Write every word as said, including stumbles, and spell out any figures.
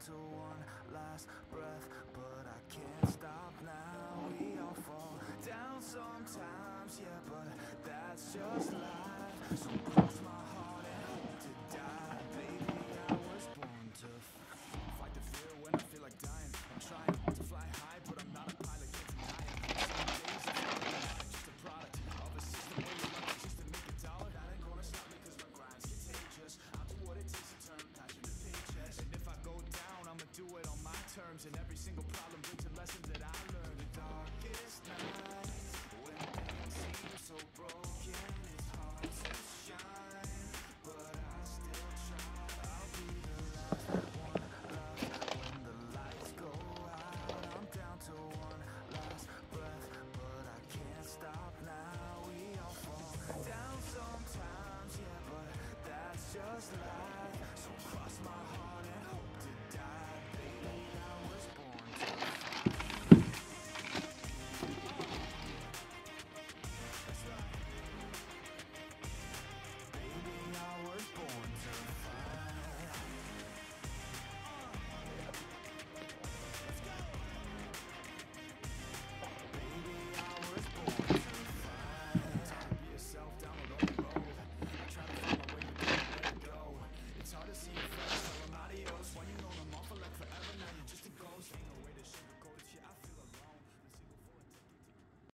to one last breath, but I can't stop now. We all fall down sometimes, yeah, but that's just life. So